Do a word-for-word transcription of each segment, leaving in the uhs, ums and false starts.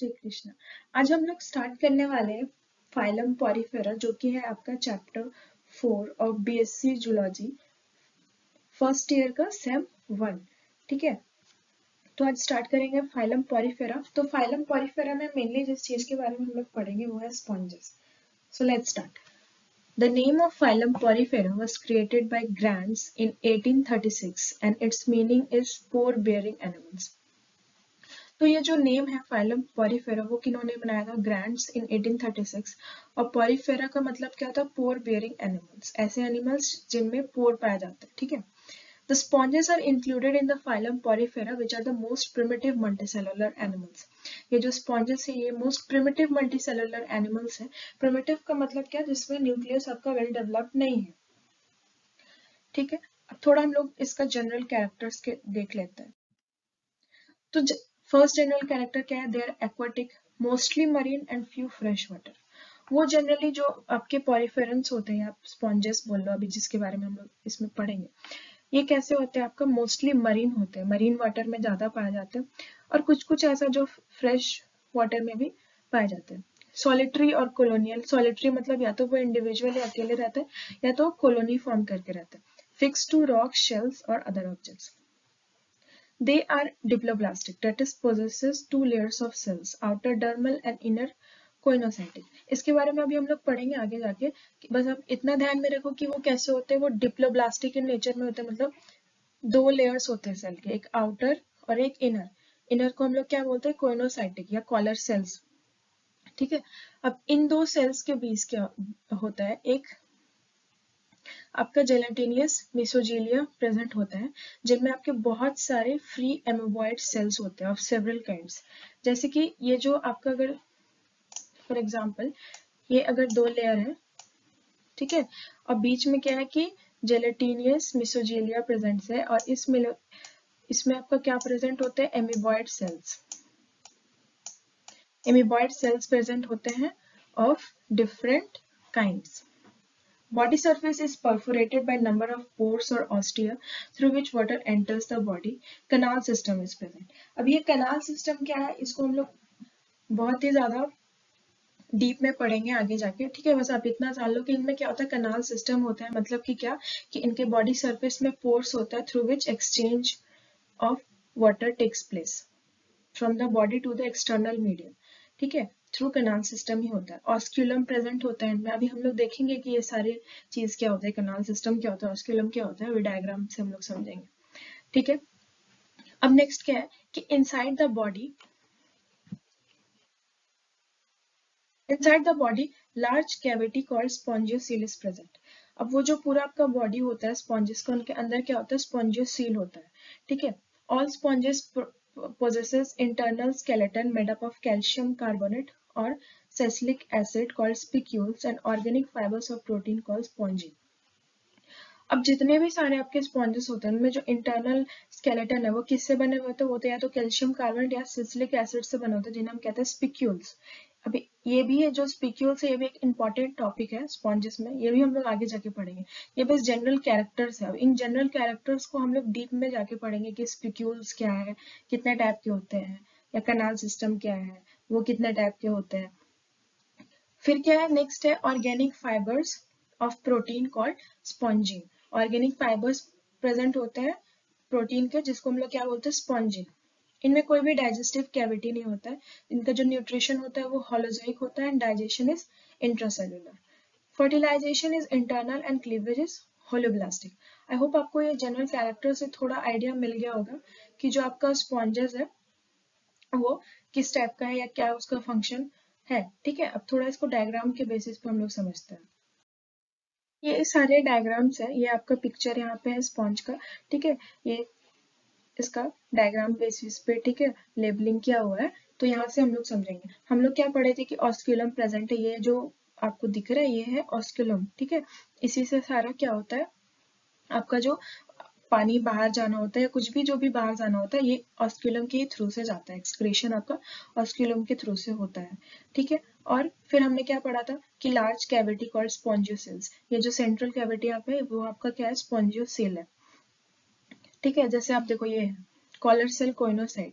श्री कृष्ण। आज हम लोग स्टार्ट करने वाले हैं फाइलम पॉरीफेरा, जो कि है आपका chapter four of BSc zoology first year का सेम वन। ठीक है, तो आज स्टार्ट करेंगे फाइलम पॉरीफेरा। तो फाइलम पॉरीफेरा में मेनली जिस चीज के बारे में हम लोग पढ़ेंगे वो है sponges. So let's start. The name of phylum Porifera was created by Grants in eighteen thirty-six and its meaning is pore-bearing animals. तो ये जो नेम है फाइलम पॉरीफेरा वो किन्होंने बनाया था? Grant's in eighteen thirty-six। और पॉरीफेरा का मतलब क्या था? पोर बेयरिंग एनिमल्स, ऐसे एनिमल्स जिनमें पोर पाया जाता है। ठीक है, The sponges are included in the phylum Porifera, which are the most primitive multicellular animals. ये जो sponges है ये most primitive multicellular animals है। primitive का मतलब क्या? जिसमें न्यूक्लियस आपका well developed नहीं है। ठीक है, अब थोड़ा हम लोग इसका जनरल कैरेक्टर्स के देख लेते हैं। तो फर्स्ट जनरल कैरेक्टर क्या है? They are aquatic, mostly marine and few fresh water. वो जनरली जो आपके पॉरीफेरन्स होते हैं, आप स्पॉन्जेस बोल लो अभी जिसके बारे में हम लोग इसमें पढ़ेंगे, ये कैसे होते हैं? आपका मोस्टली मरीन होते हैं, मरीन वाटर में ज्यादा पाए जाते हैं, और कुछ कुछ ऐसा जो फ्रेश वाटर में भी पाए जाते हैं। सॉलिटरी और कॉलोनियल। सॉलिटरी मतलब या तो वो इंडिविजुअली अकेले रहते हैं या तो कॉलोनी फॉर्म करके रहते हैं। फिक्स टू रॉक, शेल्स और other objects. They are diploblastic, that is possesses two layers of cells, outer dermal and inner choanocytic. इसके बारे में अभी हम लोग पढ़ेंगे आगे जाके। बस आप इतना ध्यान में रखो कि वो कैसे होते हैं। वो डिप्लोब्लास्टिक इन नेचर में होते हैं, मतलब दो लेयर्स होते हैं सेल के, एक आउटर और एक इनर। इनर को हम लोग क्या बोलते हैं? कोइनोसाइटिक या कॉलर सेल्स। ठीक है, अब इन दो सेल्स के बीच क्या होता है? एक आपका जेलेटिनियस मेसोजेलिया प्रेजेंट होता है, जिनमें आपके बहुत सारे फ्री एमोबॉइड सेल्स होते हैं ऑफ सेवरल काइंड्स। जैसे कि ये जो आपका, अगर फॉर एग्जांपल ये अगर दो लेयर है, ठीक है, और बीच में क्या है कि जेलेटिनियस मेसोजेलिया प्रेजेंट है, और इसमें इसमें आपका क्या प्रेजेंट होते हैं? Amoeboid cells. Amoeboid cells present होते हैं of different kinds. Body surface is perforated by number of pores or ostia through which water enters the body. Canal system is present. अब ये canal system क्या है? इसको हम लोग बहुत ही ज्यादा डीप में पढ़ेंगे आगे जाके। ठीक है, बस आप इतना जान लो कि इनमें क्या होता है? कनाल सिस्टम होता है। मतलब कि क्या कि इनके बॉडी सरफेस में पोर्स होता है through which exchange of water takes place from the body to the external medium. ठीक है, थ्रू कनाल सिस्टम ही होता है। ऑस्क्यूलम प्रेजेंट होता है इनमें। अभी हम लोग देखेंगे कि ये सारे चीज क्या होता है, कनाल सिस्टम क्या होता है, ऑस्क्यूलम क्या होता है, वो डायग्राम से हम लोग समझेंगे। ठीक है, अब नेक्स्ट क्या है कि inside the body inside the body large cavity called spongocoel is present. अब वो जो पूरा आपका बॉडी होता है स्पॉन्जेस का, उनके अंदर क्या होता है? स्पॉन्जियोसील होता है। ठीक है, all sponges possesses internal skeleton made up of calcium carbonate or salicylic acid called spicules and organic fibers of protein called spongin. अब जितने भी सारे आपके स्पॉन्जेस होते हैं उनमें जो इंटरनल स्केलेटन है वो किससे बने हुए होते हैं? वो तो या तो कैल्शियम कार्बोनेट या सैलिसिलिक एसिड से बने होते हैं, जिन्हें हम कहते हैं स्पिक्यूल्स। अभी ये भी है जो स्पिक्यूल्स है, ये भी एक इंपॉर्टेंट टॉपिक है स्पॉन्जेस में, ये भी हम लोग आगे जाके पढ़ेंगे। ये बस जनरल कैरेक्टर्स है। अब इन जनरल कैरेक्टर्स को हम लोग डीप में जाके पढ़ेंगे कि स्पिक्यूल्स क्या है, कितने टाइप के होते हैं, या कनाल सिस्टम क्या है, वो कितने टाइप के होते हैं। फिर क्या है? नेक्स्ट है organic fibres of protein called spongin. Organic fibres present होते हैं प्रोटीन के, जिसको हम लोग क्या बोलते हैं? स्पॉन्जिन। इनमें कोई भी डाइजेस्टिव कैविटी नहीं होता है। इनका जो न्यूट्रिशन होता है वो होलोजोइक होता है and digestion is intracellular. Fertilisation is internal and cleavage is holoblastic. I hope आपको ये जनरल कैरेक्टर से थोड़ा आइडिया मिल गया होगा कि जो आपका स्पॉन्जेस है वो किस टाइप का है या क्या उसका फंक्शन है। ठीक है, अब थोड़ा इसको डायग्राम के बेसिस पे हम लोग समझते हैं। ये सारे डायग्राम्स है, ये आपका पिक्चर यहाँ पे है स्पॉन्ज का। ठीक है, ये इसका डायग्राम बेसिस पे, ठीक है, लेबलिंग किया हुआ है। तो यहाँ से हम लोग समझेंगे। हम लोग क्या पढ़े थे कि ऑस्क्यूलम प्रेजेंट है। ये जो आपको दिख रहा है ये है ऑस्क्यूलम। ठीक है, इसी से सारा क्या होता है आपका जो पानी बाहर जाना होता है या कुछ भी जो भी बाहर जाना होता है, ये ऑस्क्यूलम के थ्रू से जाता है। एक्सक्रीशन आपका ऑस्क्यूलम के थ्रू से होता है। ठीक है, और फिर हमने क्या पढ़ा था कि लार्ज कैविटी कॉल्ड स्पॉन्जियोसेल्स। ये जो सेंट्रल कैविटी यहाँ पे वो आपका क्या है? स्पॉन्जियोसेल है। ठीक है, जैसे आप देखो ये कॉलर सेल कोइनोसाइट।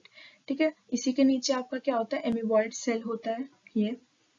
ठीक है। इसी के नीचे आपका क्या होता है, एमीबॉइड सेल होता है ये,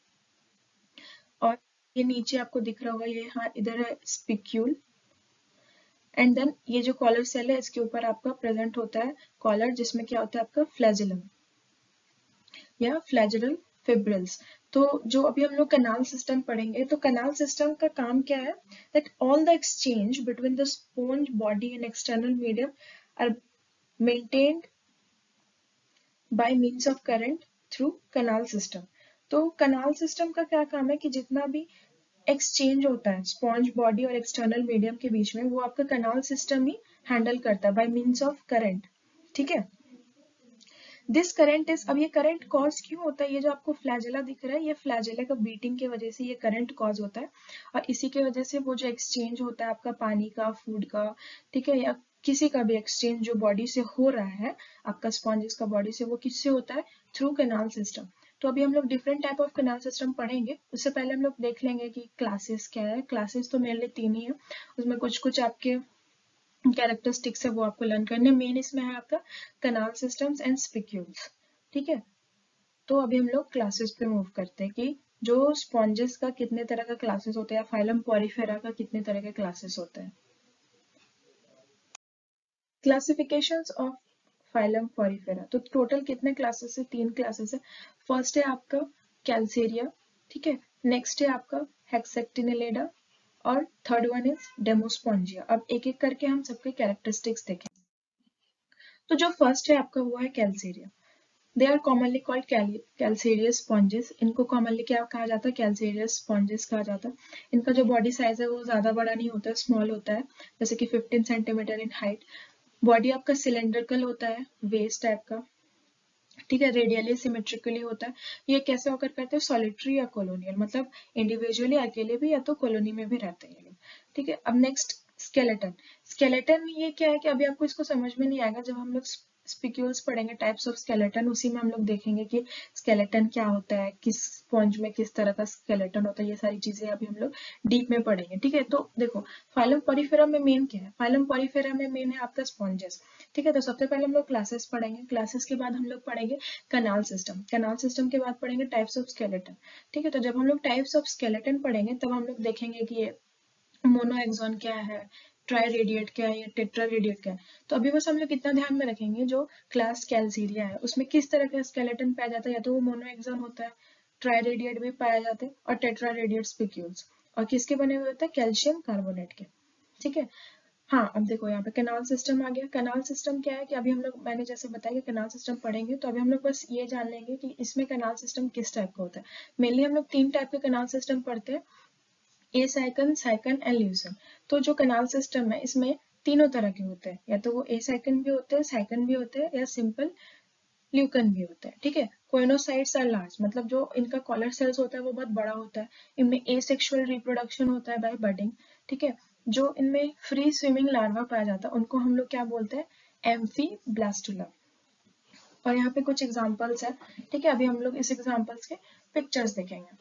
और ये नीचे आपको दिख रहा होगा ये, हाँ इधर है स्पिक्यूल, एंड देन ये जो कॉलर सेल है इसके ऊपर आपका प्रेजेंट होता है कॉलर, जिसमें क्या होता है आपका फ्लैजिलम या फ्लैजिलल फिब्रिल्स। तो जो अभी हम लोग कैनाल सिस्टम पढ़ेंगे, तो कैनाल सिस्टम का काम क्या है, that all the exchange between the sponge body and external medium are maintained by means of current through canal system. तो कैनाल सिस्टम का क्या काम है कि जितना भी एक्सचेंज होता है स्पॉन्ज बॉडी और एक्सटर्नल मीडियम के बीच में, वो आपका कैनाल सिस्टम ही हैंडल करता है बाय मीन्स ऑफ करंट, ठीक है। दिस करंट इज, अब ये करंट कॉज क्यों होता है, ये जो आपको फ्लैजेला दिख रहा है, ये फ्लैजेला का बीटिंग की वजह से ये करंट कॉज होता है, और इसी की वजह से वो जो एक्सचेंज होता है आपका पानी का, फूड का, ठीक है, या किसी का भी एक्सचेंज जो बॉडी से हो रहा है आपका स्पॉन्जेस का बॉडी से, वो किससे होता है, थ्रू कैनाल सिस्टम। तो अभी हम लोग different type of canal system पढ़ेंगे, उससे पहले हम लोग देख लेंगे कि क्लासेस क्या है। क्लासेस तो मेनली तीन ही है, उसमें कुछ कुछ आपके कैरेक्टरिस्टिक्स है वो आपको लर्न करने। मेन इसमें है आपका कैनाल सिस्टम्स एंड स्पिक्यूल्स, ठीक है। तो अभी हम लोग क्लासेस पे मूव करते हैं कि जो स्पॉन्जेस का कितने तरह का क्लासेस होते हैं, फाइलम पॉरीफेरा का कितने तरह के क्लासेस होते हैं। क्लासिफिकेशंस ऑफ फाइलम पॉरीफेरा, तो टोटल कितने क्लासेस है, तीन क्लासेस है। फर्स्ट है आपका कैल्सेरिया, ठीक है, नेक्स्ट है आपका हेक्सेक्टिनेलिडा, और थर्ड वन इज डेमोस्पोंजिया। अब एक एक करके हम सबके कैरेक्टरिस्टिक्स देखें। तो जो फर्स्ट है आपका वो है Calcarea. They are commonly called calcareous sponges. इनको कॉमनली क्या कहा जाता है, कैल्सेरियस स्पॉन्जेस कहा जाता है। इनका जो बॉडी साइज है वो ज्यादा बड़ा नहीं होता है, स्मॉल होता है, जैसे कि fifteen centimetre in height. Body आपका सिलेंड्रिकल होता है, वेस्ट टाइप का, ठीक है, रेडियली सिमेट्रिकली होता है। ये कैसे होकर करते हैं, सॉलिटरी या कॉलोनियल, मतलब इंडिविजुअली अकेले भी या तो कॉलोनी में भी रहते हैं ये लोग, ठीक है। अब नेक्स्ट स्केलेटन। स्केलेटन ये क्या है कि अभी आपको इसको समझ में नहीं आएगा, जब हम लोग स्पिक्यूल्स पढ़ेंगे टाइप्स ऑफ स्केलेटन, उसी में हम लोग देखेंगे कि स्केलेटन क्या होता है, किस स्पॉन्ज में किस तरह का स्केलेटन होता है, ये सारी चीजें अभी हम लोग डीप में पढ़ेंगे, ठीक है। तो देखो फाइलम पॉरीफेरा में मेन क्या है, फाइलम पॉरीफेरा में मेन है आपका स्पॉन्जेस, ठीक है। तो सबसे पहले हम लोग क्लासेस पढ़ेंगे, क्लासेस के बाद हम लोग पढ़ेंगे कैनाल सिस्टम, कैनाल सिस्टम के बाद पढ़ेंगे टाइप्स ऑफ स्केलेटन, ठीक है। तो जब हम लोग टाइप्स ऑफ स्केलेटन पढ़ेंगे तब हम लोग देखेंगे कि ये मोनोएक्सॉन क्या है, ट्राई रेडिएट क्या है, या टेट्रा रेडिएट क्या है। तो अभी बस हम लोग इतना ध्यान में रखेंगे, जो क्लास कैल्सीरिया है उसमें किस तरह का स्केलेटन पाया जाता है, या तो वो मोनोएक्सॉन होता है, ट्राई रेडिएट भी पाया जाता है, और टेट्रा रेडिएट स्पिक्यूल्स, और किसके बने हुए होते हैं, कैल्शियम कार्बोनेट के, ठीक है। हाँ अब देखो यहाँ पे कैनाल सिस्टम आ गया। कैनाल सिस्टम क्या है कि अभी हम लोग, मैंने जैसे बताया कि कैनाल सिस्टम पढ़ेंगे, तो अभी हम लोग बस ये जान लेंगे कि इसमें कैनाल सिस्टम किस टाइप का होता है। मेनली हम लोग तीन टाइप के कैनाल सिस्टम पढ़ते हैं, ए साइकन, साइकन एंड ल्यूसन। तो जो कैनाल सिस्टम है इसमें तीनों तरह के होते हैं, या तो वो ए साइकन भी होते हैं, साइकन भी होते हैं, या सिंपल ल्यूकन भी होता है, ठीक है। कोइनोसाइट्स आर लार्ज, मतलब जो इनका कॉलर सेल्स होता है वो बहुत बड़ा होता है। इनमें एसेक्सुअल रिप्रोडक्शन होता है बाय बडिंग, ठीक है। जो इनमें फ्री स्विमिंग लार्वा पाया जाता है उनको हम लोग क्या बोलते हैं, एम्फीब्लास्टुला। और यहाँ पे कुछ एग्जांपल्स है, ठीक है। अभी हम लोग इस एग्जांपल्स के पिक्चर्स देखेंगे।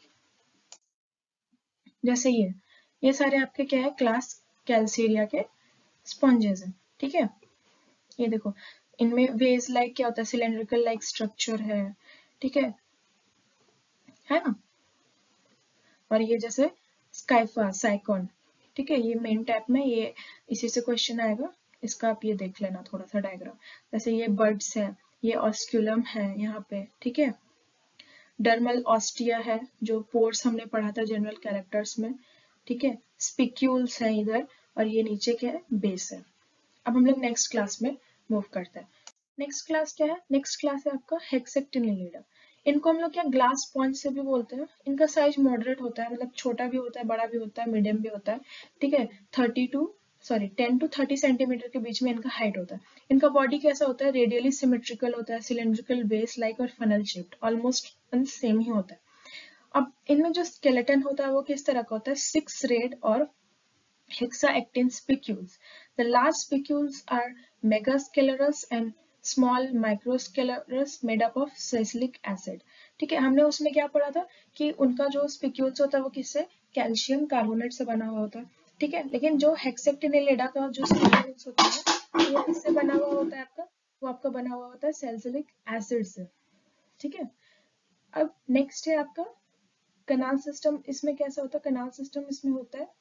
जैसे ये ये सारे आपके क्या है, क्लास कैल्सेरिया के स्पॉन्जेस हैं, ठीक है। ये देखो इनमें वेज लाइक क्या होता है, सिलेंड्रिकल लाइक स्ट्रक्चर है, ठीक है है ना। और ये जैसे स्काइफा, साइकॉन, ठीक है, ये मेन टाइप में, ये इसी से क्वेश्चन आएगा, इसका आप ये देख लेना थोड़ा सा डायग्राम। जैसे ये बर्ड्स है, ये ऑस्क्यूलम है यहाँ पे, ठीक है। डर्मल ऑस्टिया है, जो पोर्स हमने पढ़ा था जनरल कैरेक्टर्स में, ठीक है। स्पिक्यूल्स है इधर, और ये नीचे क्या है, बेस है। अब हम लोग नेक्स्ट क्लास में मूव करते हैं। नेक्स्ट क्लास क्या है, नेक्स्ट क्लास है आपका हेक्सेक्टिनेलिडा। इनको हम लोग क्या ग्लास स्पॉन्ज से भी बोलते हैं। इनका साइज मॉडरेट होता है, मतलब छोटा भी होता है, बड़ा भी होता है, मीडियम भी होता है, ठीक है। Thirty two sorry ten to thirty centimetre के बीच में इनका हाइट होता है। इनका बॉडी कैसा होता है, रेडियली सिमेट्रिकल होता है, सिलेंड्रिकल बेस लाइक और फनल शेप्ड, ऑलमोस्ट सेम ही होता है। अब इनमें जो स्केलेटन होता है वो किस तरह का होता है, सिक्स रेड और hexaactin spicules. The large spicules are megasclerus and small microsclerus made up of salicylic acid. ठीक है, हमने उसमें क्या पढ़ा था कि उनका जो स्पिक्यूल्स होता है वो किससे, कैल्शियम कार्बोनेट से बना हुआ होता है, ठीक है। लेकिन जो हेक्सेक्टिनेलिडा का जो स्पिक्यूल्स होता है वो किससे बना हुआ होता है आपका, वो आपका बना हुआ होता है सैलिसिलिक एसिड से, ठीक है। अब नेक्स्ट है आपका कनाल सिस्टम। इसमें कैसा होता है कनाल सिस्टम, इसमें होता है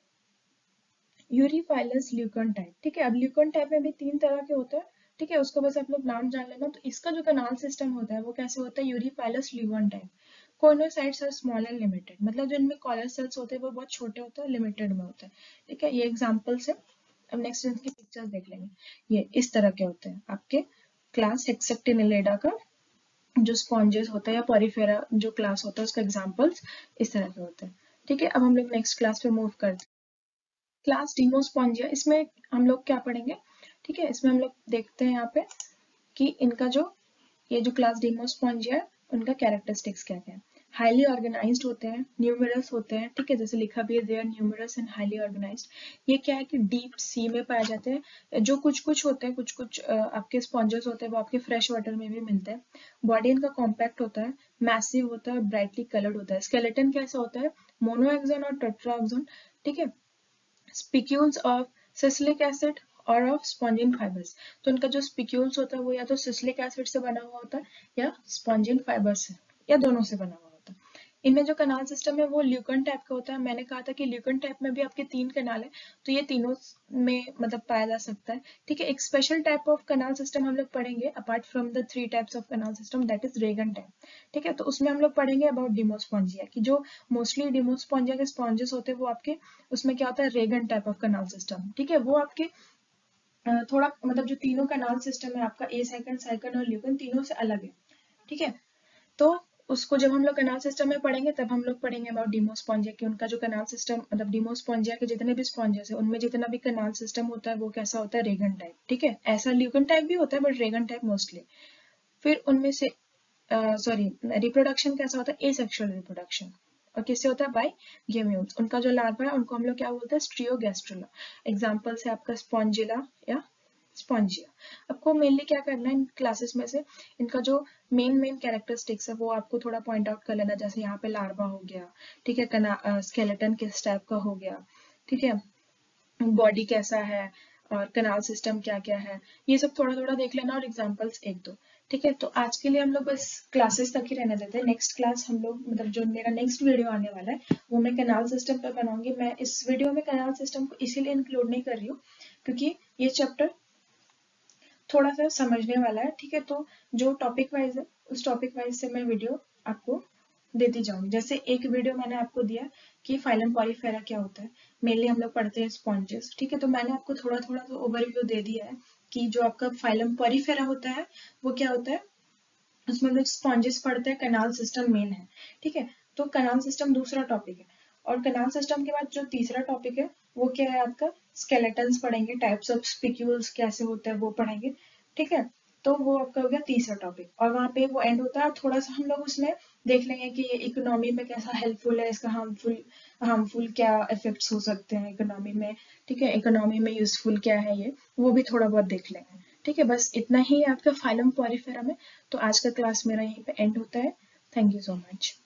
यूरीफाइलस ल्यूकन टाइप, ठीक है। अब ल्यूकन टाइप में भी तीन तरह के होते हैं, ठीक है, उसको बस आप लोग नाम जान लेना। तो इसका जो कनाल सिस्टम होता है वो कैसे होता है eurypylous leucon type. Choanocytes are small and limited, मतलब जो इनमें कॉलर सेल्स होते हैं वो बहुत छोटे होते हैं, लिमिटेड में होते हैं, ठीक है। ये एग्जांपल्स है। अब नेक्स्ट इनकी पिक्चर्स देख लेंगे। ये इस तरह के होते हैं आपके क्लास हेक्सेप्टिनेलिडा का जो स्पॉन्जेस होता है या पॉरीफेरा जो क्लास होता है उसका एग्जांपल्स इस तरह के होते हैं, ठीक है। अब हम लोग नेक्स्ट क्लास पे मूव करते हैं। क्लास डीमोस्पोंजिया, इसमें हम लोग क्या पढ़ेंगे, ठीक है। इसमें हम लोग देखते हैं यहाँ पे कि इनका जो ये जो क्लास डीमोस्पोंजिया है उनका कैरेक्टरिस्टिक्स क्या क्या है। हाईली ऑर्गेनाइज्ड होते हैं, न्यूमरस होते हैं, ठीक है, जैसे लिखा भी है they are numerous and highly organised. ये क्या है कि डीप सी में पाए जाते हैं। जो कुछ कुछ होते हैं, कुछ कुछ आपके स्पॉन्जेस होते हैं वो आपके फ्रेश वाटर में भी मिलते हैं। बॉडी इनका कॉम्पैक्ट होता है, मैसिव होता है, ब्राइटली कलर्ड होता है। स्केलेटन कैसा होता है, मोनोएक्सोन और टेट्राएक्सोन, ठीक है। स्पिक्यूल्स ऑफ सिसिलिक एसिड और ऑफ स्पॉन्जिन फाइबर्स, तो इनका जो स्पिक्यूल्स होता है वो या तो सिसिलिक एसिड से बना हुआ होता है या स्पॉन्जिन फाइबर से, या दोनों से बना हुआ होता है। इनमें जो कनाल सिस्टम है वो ल्यूकन टाइप का होता है। मैंने कहा था कि ल्यूकन टाइप में भी आपके तीन कनाल है, तो ये तीनों में मतलब पाया जा सकता है, ठीक है। एक special type of canal system हम लोग पढ़ेंगे apart from the three types of canal system, that is rhagon type, ठीक है। तो उसमें हम लोग पढ़ेंगे अबाउट डिमोस्पोंजिया की जो मोस्टली डिमोस्पोंजिया के स्पॉन्जेस होते हैं वो आपके उसमें क्या होता है rhagon type of canal system, ठीक है। वो आपके थोड़ा मतलब जो तीनों कनाल सिस्टम है आपका ए साइकन, साइकन और ल्यूकन तीनों से अलग है, ठीक है। तो उसको जब हम लोग कनाल सिस्टम में पढ़ेंगे तब हम लोग पढ़ेंगे अबाउट डिमोस्पोंजिया की उनका जो कनाल सिस्टम मतलब डिमोस्पोंजिया के जितने भी स्पॉन्जेस है उनमें जितना भी कनाल सिस्टम होता है वो कैसा होता है रेगन टाइप, ठीक है। ऐसा ल्यूकन टाइप भी होता है बट रेगन टाइप मोस्टली। फिर उनमें से सॉरी रिप्रोडक्शन कैसा होता है एसेक्सुअल रिप्रोडक्शन, और किससे होता है बाय गेम्यूल्स। उनका जो लार्वा है उनको हम लोग क्या बोलते हैं स्ट्रियोगैस्ट्रुला। एग्जांपल है आपका स्पॉन्जिला या स्पॉन्जिया। आपको मेनली क्या करना है इन क्लासेस में से इनका जो मेन मेन कैरेक्टरिस्टिक्स है वो आपको थोड़ा पॉइंट आउट कर लेना, जैसे यहाँ पे लार्वा हो गया, ठीक है, कना स्केलेटन किस टाइप का हो गया, ठीक है, बॉडी कैसा है और कनाल सिस्टम क्या क्या है, ये सब थोड़ा थोड़ा देख लेना और एग्जांपल्स एक दो, ठीक है। तो आज के लिए हम लोग बस क्लासेस तक ही रहने देते हैं। नेक्स्ट क्लास हम लोग मतलब जो मेरा नेक्स्ट वीडियो आने वाला है वो मैं कनाल सिस्टम पर बनाऊंगी। मैं इस वीडियो में कनाल सिस्टम को इसीलिए इंक्लूड नहीं कर रही हूँ क्योंकि ये चैप्टर थोड़ा सा समझने वाला है, ठीक है। तो जो टॉपिक वाइज है उस टॉपिक वाइज से मैं वीडियो आपको देती जाऊंगी। जैसे एक वीडियो मैंने आपको दिया कि फाइलम पॉलीफेरा क्या होता है, मेनली हम लोग पढ़ते हैं स्पॉन्जेस, ठीक है। तो मैंने आपको थोड़ा थोड़ा तो ओवरव्यू दे दिया है कि जो आपका फाइलम पॉलीफेरा होता है वो क्या होता है, उसमें हम लोग स्पॉन्जेस पढ़ते हैं, कनाल सिस्टम मेन है, ठीक है। तो कनाल सिस्टम दूसरा टॉपिक है, और कनाल सिस्टम के बाद जो तीसरा टॉपिक है वो क्या है आपका स्केलेटन्स पढ़ेंगे, टाइप्स ऑफ स्पिक्यूल्स कैसे होते हैं वो पढ़ेंगे, ठीक है। तो वो आपका हो गया तीसरा टॉपिक, और वहाँ पे वो एंड होता है। और थोड़ा सा हम लोग उसमें देख लेंगे कि ये इकोनॉमी में कैसा हेल्पफुल है, इसका हार्मफुल हार्मफुल क्या इफेक्ट्स हो सकते हैं इकोनॉमी में, ठीक है, इकोनॉमी में यूजफुल क्या है ये वो भी थोड़ा बहुत देख लेंगे, ठीक है। बस इतना ही है आपका फाइलम पॉलीफेरा में। तो आज का क्लास मेरा यहीं पे एंड होता है। Thank you so much.